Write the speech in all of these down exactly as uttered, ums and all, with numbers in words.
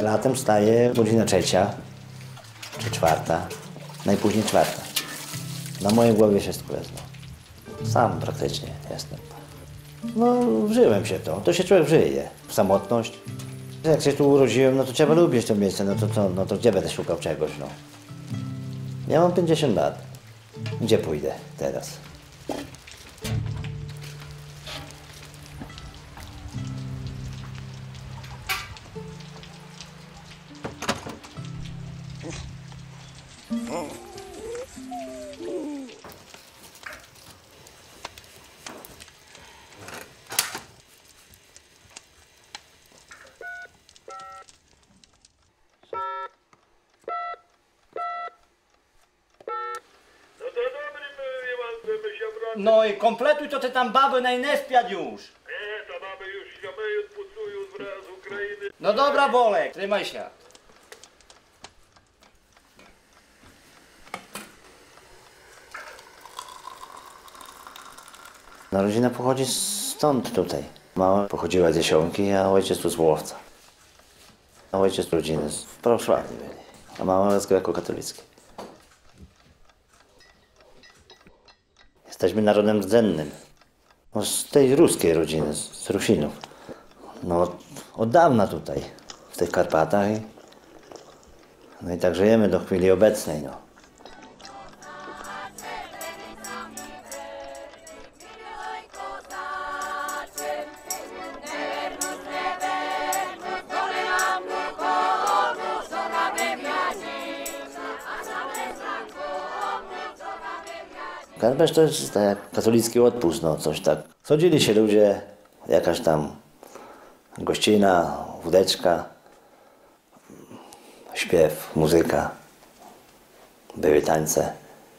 Latem wstaję godzina trzecia czy czwarta, najpóźniej czwarta. Na mojej głowie wszystko jest. No. Sam praktycznie jestem. No, wżyłem się w to. To się człowiek wżyje. W samotność. Jak się tu urodziłem, no to trzeba lubić to miejsce. No to, to, no to gdzie będę szukał czegoś, no. Ja mam pięćdziesiąt lat. Gdzie pójdę teraz? No i kompletuj to ty tam baby na inne spiad już. Nie, to mamy już śmiameją, pucują wraz z Ukrainy. No dobra, Bolek, trzymaj się. No, rodzina pochodzi stąd tutaj. Mama pochodziła z Jesionki, a ojciec tu z Łowca. A ojciec rodziny z prawosławnej byli, a mama z grekokatolickiej. Jesteśmy narodem rdzennym. No, z tej ruskiej rodziny, z Rusinów. No od, od dawna tutaj, w tych Karpatach. I, no i tak żyjemy do chwili obecnej. No. Karpesz to jest tak jak katolicki odpust, no coś tak. Schodzili się ludzie, jakaś tam gościna, wódeczka, śpiew, muzyka, były tańce.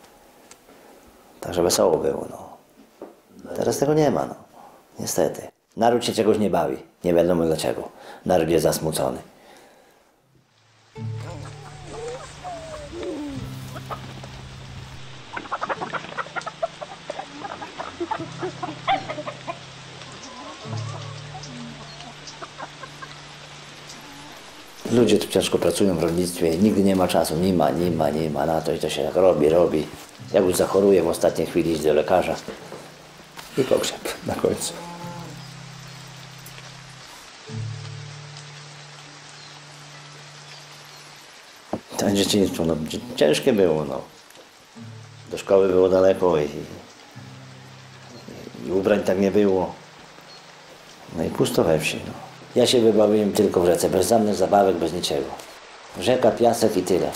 Także wesoło było, no. Teraz tego nie ma, no. Niestety. Naród się czegoś nie bawi, nie wiadomo dlaczego. Naród jest zasmucony. Ludzie tu ciężko pracują w rolnictwie i nigdy nie ma czasu, nie ma, nie ma, nie ma na to i to się tak robi, robi. Jak już zachoruje w ostatniej chwili iść do lekarza i pogrzeb na końcu. To dzieciństwo, no, ciężkie było, no. Do szkoły było daleko i, i ubrań tak nie było. No i pusto we wsi, no. Ja się wybawiłem tylko w rzece, bez żadnych zabawek, bez niczego. Rzeka, piasek i tyle.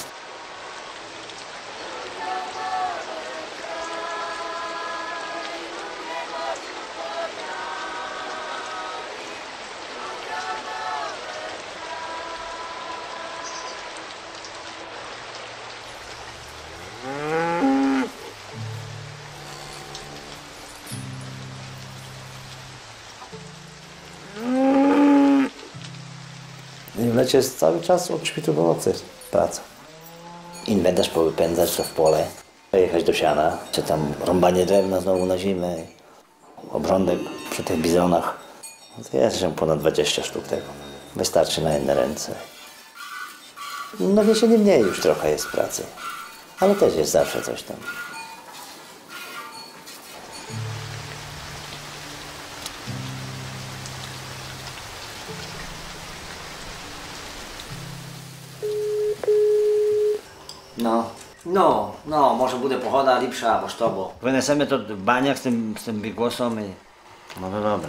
I w lecie jest cały czas od świtu do nocy praca. Inwentarz powypędzać to w pole, pojechać do siana, czy tam rąbanie drewna znowu na zimę, obrządek przy tych bizonach. No to jest się ponad dwadzieścia sztuk tego. Wystarczy na jedne ręce. No w jesieni mniej już trochę jest pracy, ale też jest zawsze coś tam. No. No, no, może bude pochoda lepsza, albo što bo. Wyniesiemy to w baniach z tym, z tym bigłosem i... No to dobra.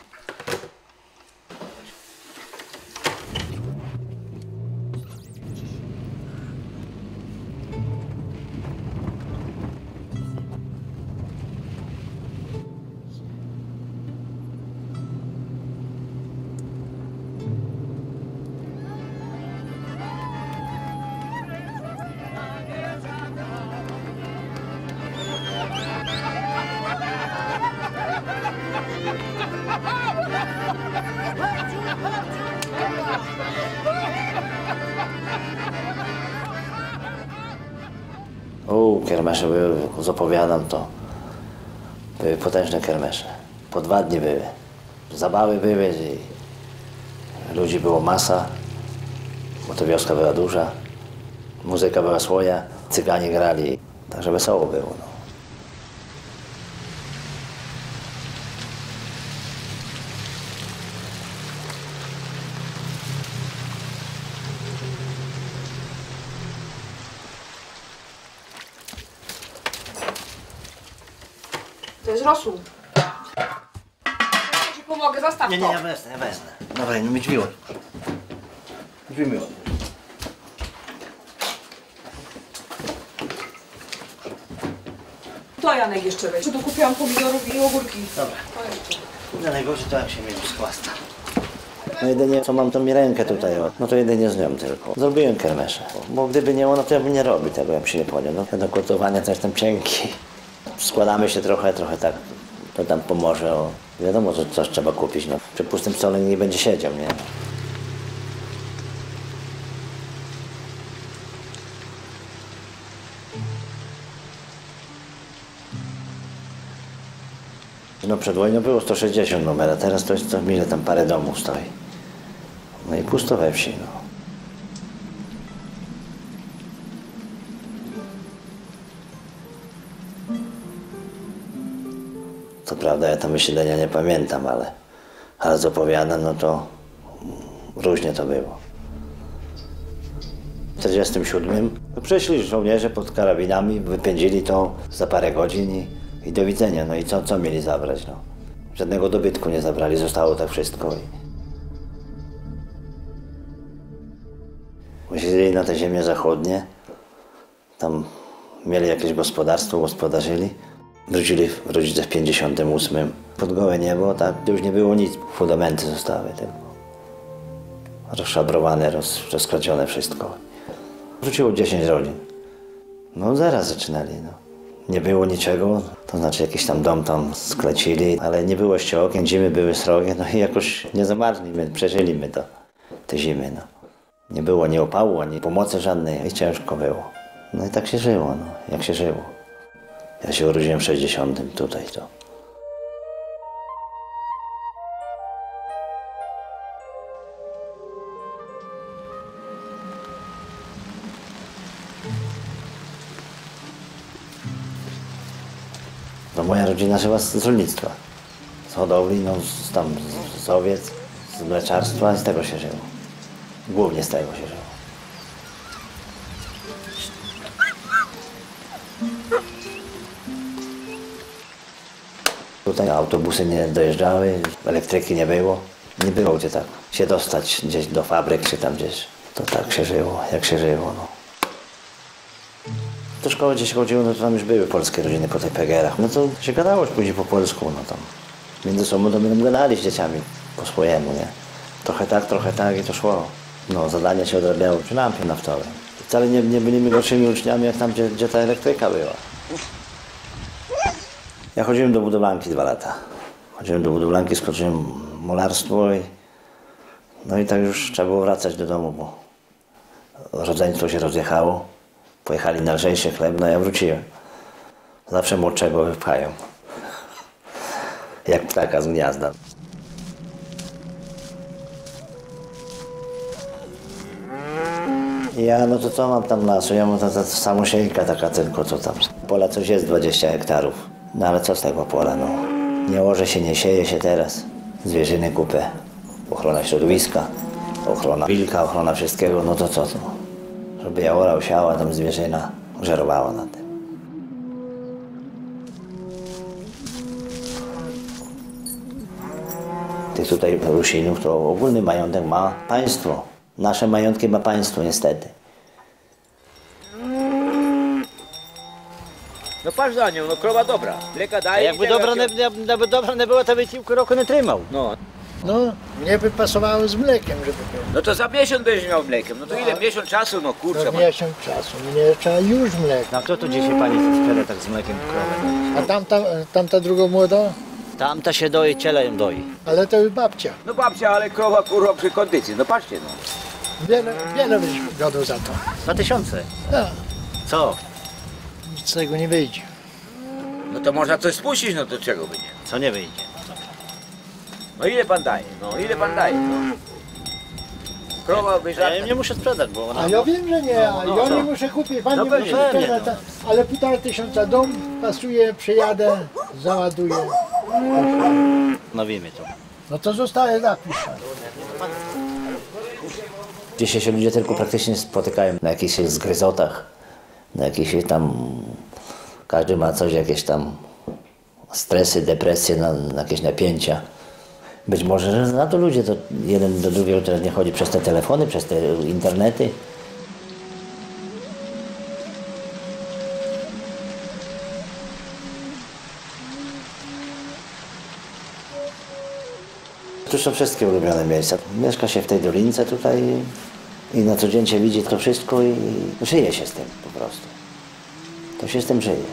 O, kiermesze były, zapowiadam to. Były potężne kiermesze. Po dwa dni były. Zabawy były i ludzi było masa. bo to wioska była duża, muzyka była swoja, cyganie grali, także wesoło było. No. To jest rosół. Ja ci pomogę, zastaw Nie, to. nie, ja wezmę, ja wezmę. Dawaj, no mieć miło. Mieć miło. To Janek jeszcze weź. Tu kupiłam pomidorów i ogórki. Dobra. To jeszcze. Kurde, najgorzej to jak się mnie schłasta. No jedynie, co mam tą mi rękę tutaj, o, no to jedynie z nią tylko. Zrobiłem kermeszę, bo gdyby nie ona, to ja bym nie robił tego, jak się nie podjął. No, ja do gotowania to jestem cienki. Składamy się trochę, trochę tak, to tam pomoże. O. Wiadomo, że coś trzeba kupić, no. Przy pustym stole nie będzie siedział, nie? No przed wojną było sto sześćdziesiąt numer, a teraz to jest to ile tam parę domów stoi. No i pusto we wsi, no. Co prawda ja tam wysiedlenia nie pamiętam, ale, ale co opowiadam, no to różnie to było. W czterdziestym siódmym przyszli żołnierze pod karabinami, wypędzili to za parę godzin i, i do widzenia. No i co, co mieli zabrać? No? Żadnego dobytku nie zabrali, zostało tak wszystko. Siedzieli na te ziemie zachodnie, tam mieli jakieś gospodarstwo, gospodarzyli. Wrócili rodzice w pięćdziesiątym ósmym. Pod gołe niebo, tak, już nie było nic, fundamenty zostały tylko. Rozszabrowane, roz, rozkradzione wszystko. Wróciło dziesięć rodzin. No zaraz zaczynali, no. Nie było niczego, to znaczy jakiś tam dom tam sklecili, ale nie było jeszcze okien, zimy były srogie, no i jakoś nie zamarzli, my przeżyliśmy to, te zimy, no. Nie było ni opału, ani pomocy żadnej i ciężko było. No i tak się żyło, no, jak się żyło. Ja się urodziłem w sześćdziesiątym tutaj to. No moja rodzina żyła z rolnictwa. Z hodowli, no z, tam z, z owiec, z mleczarstwa i z tego się żyło. Głównie z tego się żyło. Tutaj autobusy nie dojeżdżały, elektryki nie było. Nie było gdzie tak się dostać gdzieś do fabryk czy tam gdzieś. To tak się żyło, jak się żyło. No. Do szkoły gdzieś chodziło, no to tam już były polskie rodziny po tych pegerach. No to się gadało już później po polsku, no tam. Między sobą to my gadali z dzieciami po swojemu, nie? Trochę tak, trochę tak i to szło. No zadania się odrabiało przy lampie naftowej. Wcale nie, nie byliśmy gorszymi uczniami jak tam, gdzie, gdzie ta elektryka była. Ja chodziłem do budowlanki dwa lata. Chodziłem do budowlanki, skończyłem molarstwo i no i tak już trzeba było wracać do domu, bo rodzeństwo się rozjechało. Pojechali na lżejszy chleb, no ja wróciłem. Zawsze młodszego wypchają. Jak ptaka z gniazda. Ja, no to co mam tam lasu? Ja mam ta, ta samosiejka taka tylko, co tam. Pola coś jest dwadzieścia hektarów. No ale co z tego pola, no. Nie orze się, nie sieje się teraz. Zwierzyny kupę. Ochrona środowiska, ochrona wilka, ochrona wszystkiego, no to co to? Żeby ja orał, siała, tam zwierzyna żerowała na tym. Tych tutaj Rusinów to ogólny majątek ma państwo. Nasze majątki ma państwo niestety. No patrz za nią, no krowa dobra. Mleka A daje. jakby i tego dobra, jak ją- nie, jakby dobra nie była, to by ci roku nie trzymał. No. No, mnie by pasowało z mlekiem, żeby było. No to za miesiąc będziesz miał mlekiem. No to ile? Miesiąc czasu? No kurczę. To ma- miesiąc czasu, mnie trzeba już mleko. No kto tu dzisiaj pani sprzeda tak z mlekiem krowę? A tamta, tamta druga młoda, Tamta się doi, ciele ją doi. ale to już babcia. No babcia, ale krowa kurwa przy kondycji. No patrzcie no. Wiele, wiele byś godą za to. Dwa tysiące. No, Co? nic z tego nie wyjdzie. No to można coś spuścić, no to czego by nie? Co nie wyjdzie? No ile pan daje? No ile pan daje? No. Krowa obejrzała. Ja im nie muszę sprzedać, bo ona... A ja wiem, że nie, a no ja co? nie muszę kupić, pan No nie pewnie, musi pewnie, sprzedać, no. ale półtora tysiąca dom, pasuje, przyjadę, załaduję. Nowimy to. No to zostaje zapisz. Dzisiaj się ludzie tylko praktycznie spotykają na jakichś zgryzotach, na jakichś tam... Każdy ma coś, jakieś tam stresy, depresje, na, na jakieś napięcia. Być może że na to ludzie, to jeden do drugiego teraz nie chodzi przez te telefony, przez te internety. Tu są wszystkie ulubione miejsca. Mieszka się w tej dolince tutaj i na co dzień się widzi to wszystko i żyje się z tym po prostu. To się z tym żyje.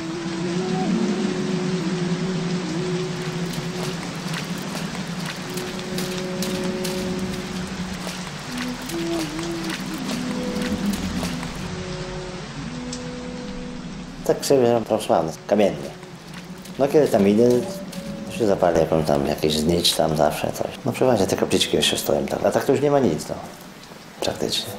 Tak sobie prawosławny, kamienny. No kiedy tam idę, to się zapali jakąś tam, jakieś znicz tam zawsze coś. No przeważnie te kapliczki jeszcze stoją tam, a tak to już nie ma nic, no. Praktycznie.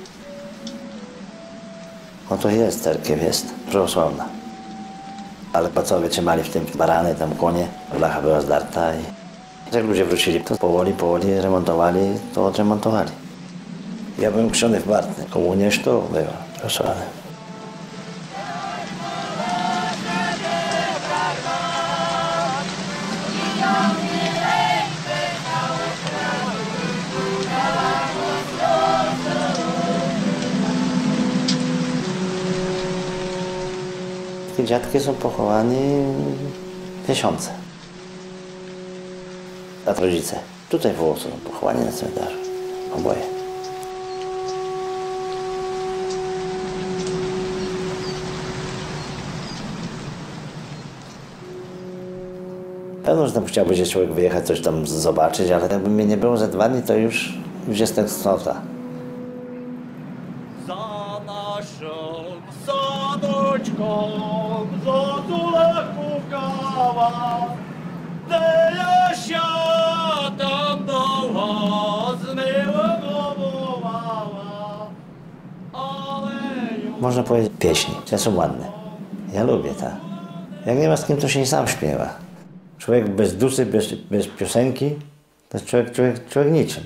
No to jest, cerkiew jest prawosławna. Ale pacowie trzymali w tym barany, tam konie, blacha była zdarta i jak ludzie wrócili, to powoli, powoli remontowali, to odremontowali. Ja byłem chrzczony w Bartnie, komunia już tu była prawosławna. Dziadki są pochowani miesiące. A rodzice tutaj w Łosku są pochowani na cmentarzu. Oboje. Pewno, że tam chciałby się człowiek wyjechać, coś tam zobaczyć, ale jakby mnie nie było za dwa dni, to już, już jest tęsknota. Za naszą sadoczką, zozula kukała, gdy Jasia tam doła, z miłego wołała, ale już... Można powiedzieć pieśni, te są ładne. Ja lubię tak. Jak nie ma z kim, to się nie sam śpiewa. Człowiek bez duszy, bez, bez piosenki, to jest człowiek, człowiek, człowiek niczym.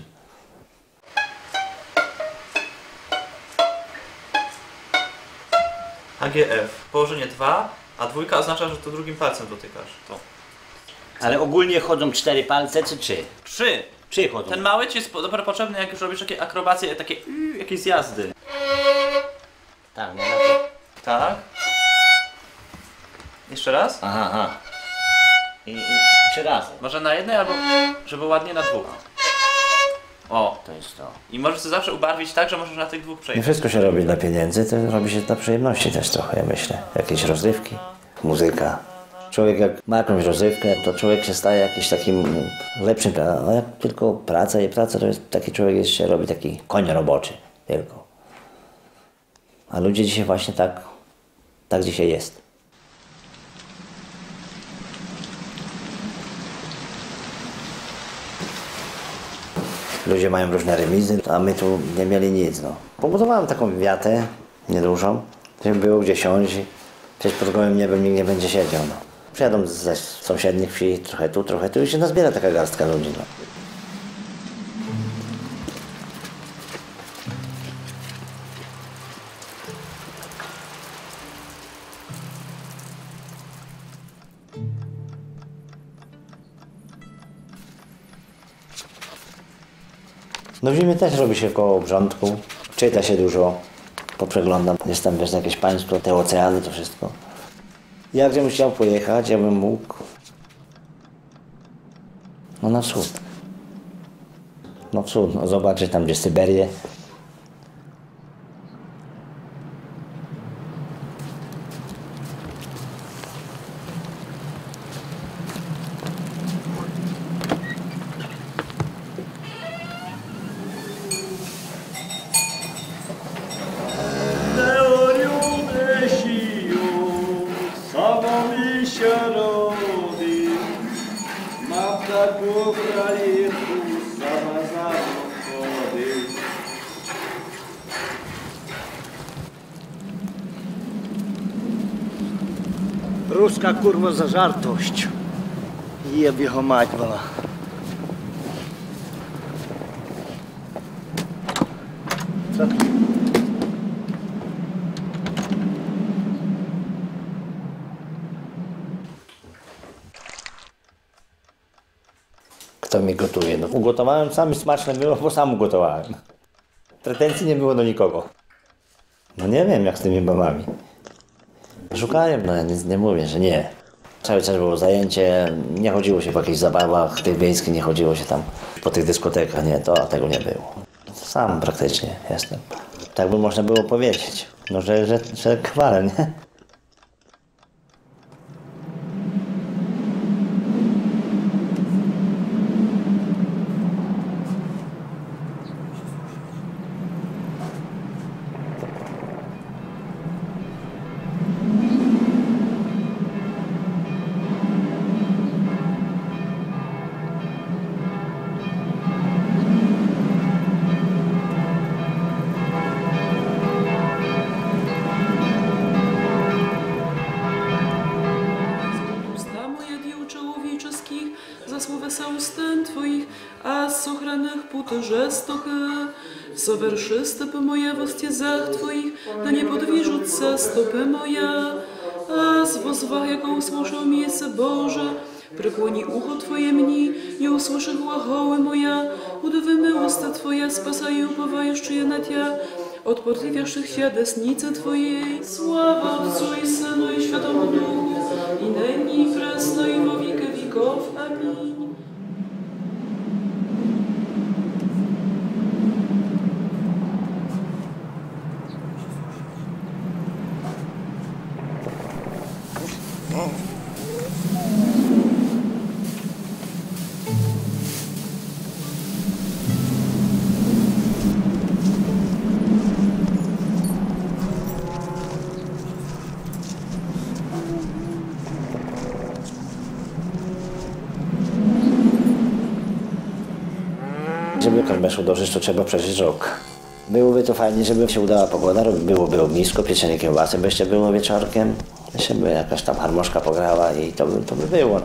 H G F. Położenie dwa, a dwójka oznacza, że to drugim palcem dotykasz. To. Ale ogólnie chodzą cztery palce czy trzy? Trzy. Trzy chodzą. Ten mały ci jest po- dopiero potrzebny, jak już robisz takie akrobacje, takie yy, jakieś zjazdy. Tak, nie na to. Tak. Jeszcze raz? Aha, aha. I, i trzy razy. Może na jednej, albo żeby ładnie na dwóch. O. To jest to. I możesz to zawsze ubarwić tak, że możesz na tych dwóch Nie przejść. wszystko się robi dla pieniędzy, to robi się dla przyjemności też trochę, ja myślę. Jakieś rozrywki, muzyka. Człowiek jak ma jakąś rozrywkę, to człowiek się staje jakiś takim lepszym. A jak tylko praca i praca, to jest taki człowiek jest, się robi taki koń roboczy tylko. A ludzie dzisiaj właśnie tak, tak dzisiaj jest. Ludzie mają różne remizy, a my tu nie mieli nic. No. Pobudowałem taką wiatę niedużą, żeby było gdzie siąść. Przecież pod gołym niebem nikt nie będzie siedział. No. Przyjadą ze sąsiednich wsi, trochę tu, trochę tu i się nazbiera taka garstka ludzi. No. No w zimie też robi się koło obrządku, czyta się dużo, poprzeglądam. Jest tam wiesz, jakieś państwo, te oceany, to wszystko. Ja gdybym chciał pojechać, ja bym mógł no na wschód. No wschód, no zobaczyć tam gdzie Syberię. Teoriumy sił, samo mi się rodzi, ma w taku kraju, sama za mną chodzi. Ruska kurwa zażartość. Jebie ho mać wala. Co to? Kto mi gotuje? No, ugotowałem, sami smaczne było, bo sam ugotowałem. Pretensji nie było do nikogo. No nie wiem, jak z tymi babami. Szukałem, no ja nic nie mówię, że nie. Cały czas było zajęcie, nie chodziło się po jakichś zabawach, tych wiejskich nie chodziło się tam po tych dyskotekach, nie, to tego nie było. Sam praktycznie jestem. Tak by można było powiedzieć, no że, że, że kwalę, nie? Устен Твоих, аз сохранах пута жестока, совершисты по моя в стезах Твоих, да не подвижутся стопы моя. Аз возвах, яко услышал место Боже, преклони ухо Твое мне, не услыши глаголы моя, удовыми уста Твоя, спасай уповающие на Тя, от противящихся десницы Твоей. Слава Отцу и Сыну и Святому Духу, и ныне и пресно и во веки веков. Аминь. Żeby Karmeszu dożyć, to trzeba przeżyć rok. Byłoby to fajnie, żeby się udała pogoda, byłoby ognisko, pieczenie kiełbasy by jeszcze było wieczorkiem, jeszcze by jakaś tam harmoszka pograła i to by, to by było.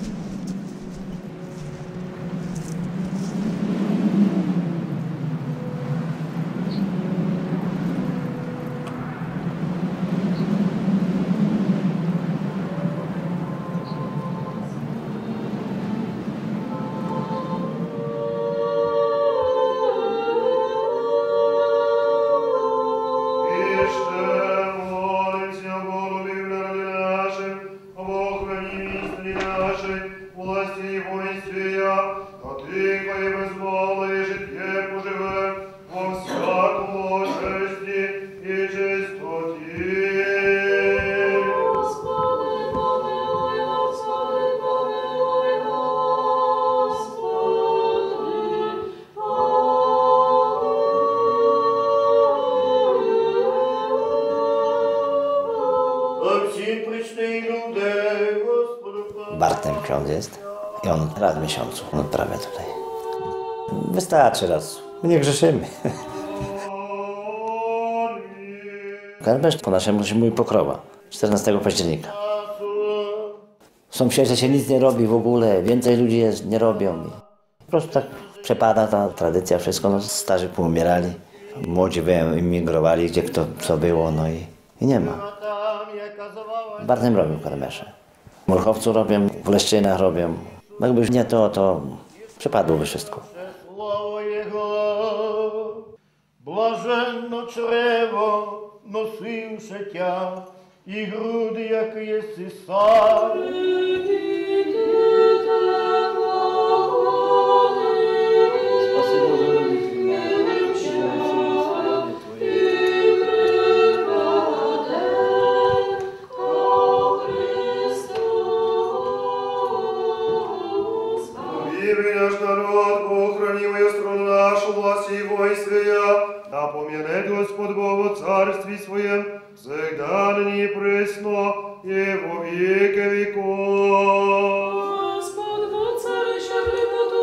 Bartem ksiądz jest i on raz w miesiącu odprawia tutaj. Wystarczy raz, nie grzeszymy. Karmesz po naszemu się mówi pokrowa, czternastego października. W sąsiedzie się nic nie robi w ogóle, więcej ludzi jest, nie robią. Po prostu tak przepada ta tradycja, wszystko, no, starzy poumierali, młodzi wyemigrowali, gdzie kto co było, no i, i nie ma. W Bartym robią karmesze. W Murchowcu robią, w Leszczynach robią. No jakby nie to, to przepadłoby wszystko. Блаженно чрево, носивши тя, і груди, як єси сам. Наш народ, охранил я страну нашу, власть его и своя, да помянет Господь Бог в царстве своем, всегда ныне и пресно, и во веки веков. Господь, во царища преподу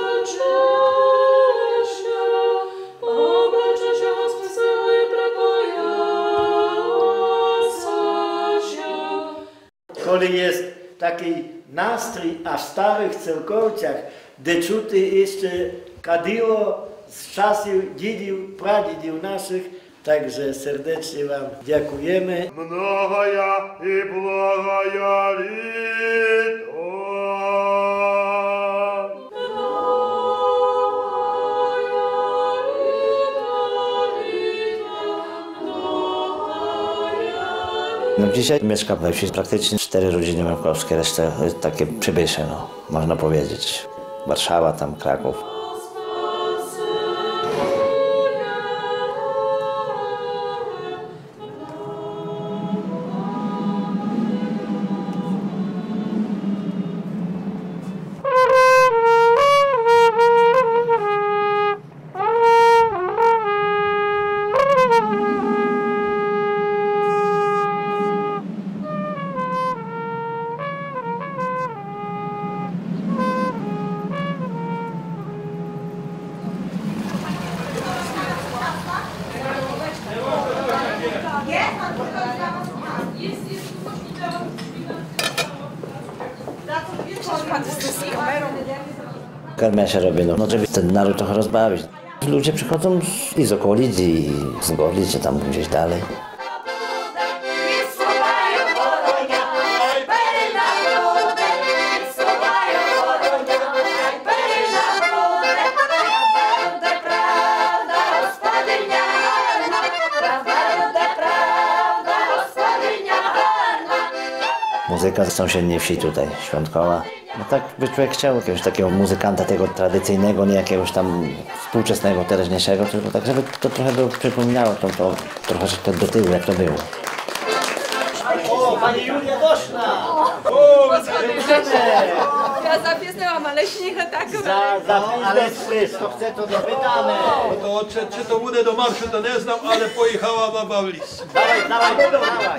облачаща, облачаща Господь собой препоясаща. Koli jest taki nastrój, a w starych celkowcach, gdzie czuty jeszcze kadilo z czasów dzidziów, pradzidziów naszych. Także serdecznie Wam dziękujemy. Многая и благая лето. No dzisiaj mieszka we wsi praktycznie cztery rodziny Mrąkowskie, resztę takie przybysze, no, można powiedzieć. Warszawa, tam Kraków. Karmia się robi, no, no żeby ten naród trochę rozbawić. Ludzie przychodzą z, i z okolic, i z Gorlic, czy tam gdzieś dalej. Muzyka z sąsiedniej wsi tutaj, Świątkowa. No tak by człowiek chciał jakiegoś takiego muzykanta, tego tradycyjnego, nie jakiegoś tam współczesnego, teraźniejszego, tylko tak, żeby to trochę by przypominało, to, to trochę do tyłu, jak to było. O, Pani Julia doszła! O, ja zapisałam, ale śnieg tak. Za, za ale sprysk, to chce to dopytamy. To, czy, czy to bude do marszu, to nie znam, ale pojechała baba w lis. Dawaj, dawaj, dawaj.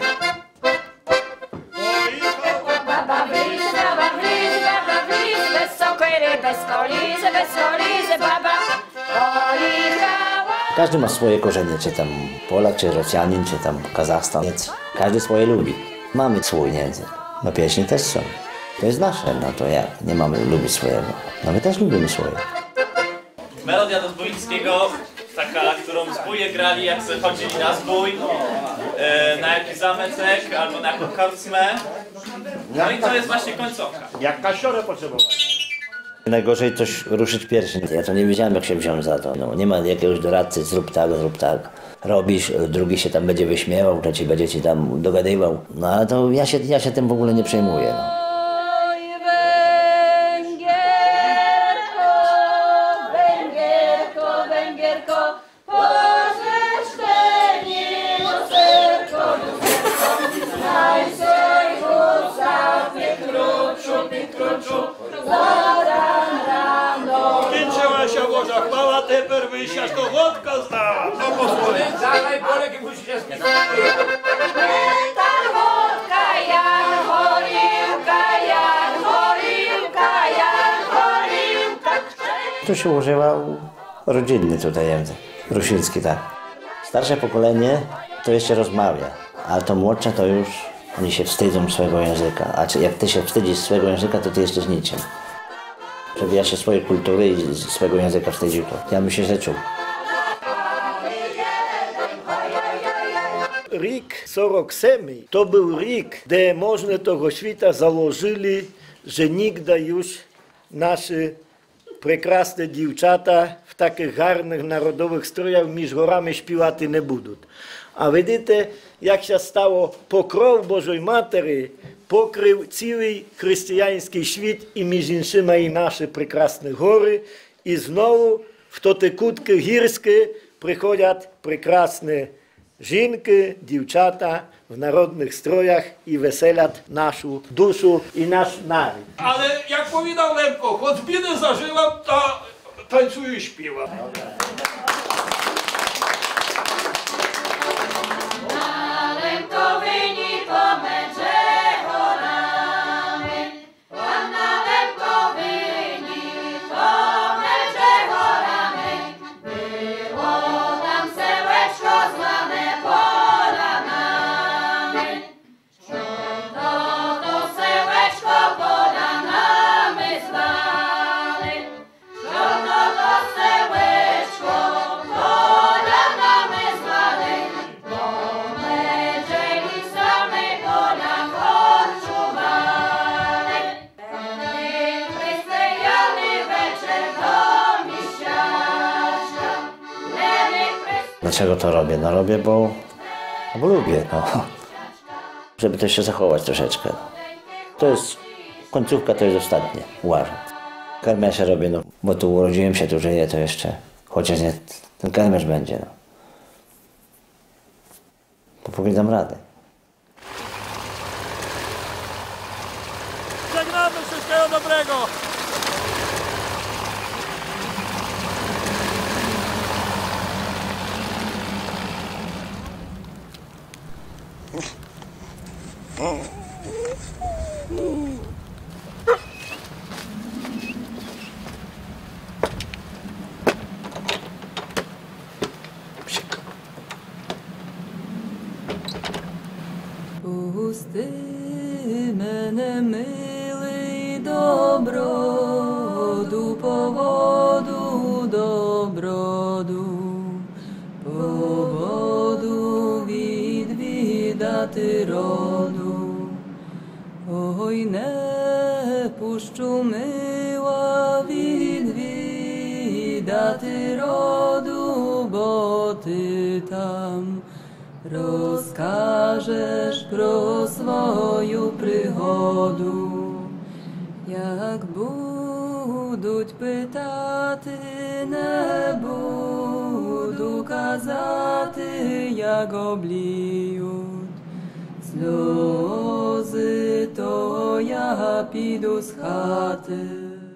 Baba w lis, baba w lis, baba w lis, bez sokery, bez kolizy, bez kolizy, baba pojechała. Każdy ma swoje korzenie, czy tam Polak, czy Rosjanin, czy tam Kazachstan. Każdy swoje lubi. Mamy swój język. No pieśni też są. To jest nasze, no to jak? Nie mamy lubić swojego. No my też lubimy swoje. Melodia do Zbójnickiego, taka, którą zbóje grali, jak sobie chodzili na zbój, e, na jakiś zameczek albo na jakąś karczmę. No i to jest właśnie końcówka. Jak kasiorę potrzebować. Najgorzej coś ruszyć pierwszy. Ja to nie wiedziałem, jak się wziąłem za to. No, nie ma jakiegoś doradcy, zrób tak, zrób tak. Robisz, drugi się tam będzie wyśmiewał, trzeci będzie ci tam dogadywał. No ale to ja się, ja się tym w ogóle nie przejmuję. No. Kończyła się Boża chwała, teper wyjścia, to wodka znała. To pozwolę. Zadaj Polek i musi się zgadzać. Ta wodka jak choriłka, jak choriłka, jak choriłka. Tu się używał rodzinny tutaj język, rusiński, tak. Starsze pokolenie to jeszcze rozmawia, a to młodsze to już oni się wstydzą swojego języka. A czy jak ty się wstydzisz swojego języka, to ty jesteś niczym. Żeby ja się swojej kultury i swojego języka wstydził, to ja bym się źle czuł. Rik сорок семь to był rik, gdzie można tego świata założyli, że nigdy już nasze прекрасne dziewczata w takich garnych narodowych strojach między górami śpiewać nie będą. A widzicie, jak się stało, pokrov Bożej Matery pokrył cały chrześcijański świat i między innymi i nasze прекрасne góry. I znowu w te kutki górskie przychodzą прекрасne żynki, dziewczata w narodnych strojach i weselać naszą duszę i nasz naród. Ale jak powiedział Lemko, choć biedy zażyłam, to tańcuję i śpiewam. Dlaczego to robię? No robię, bo, no bo lubię, no. Żeby to jeszcze zachować troszeczkę. To jest, końcówka to jest ostatnie, uważam. Kermesze robię, no, bo tu urodziłem się, tu żyję, to jeszcze, chociaż nie, ten kermesz będzie, no. To póki dam radę. Żegnamy, wszystkiego dobrego! Пусти мене, милий, доброду, по воду, доброду, по воду відвідати роду. Ой, не пущу, мила, відвідати роду, бо ти там розкажеш про свою пригоду. Як будуть питати, не буду казати, як обліють сльози, то я піду з хати.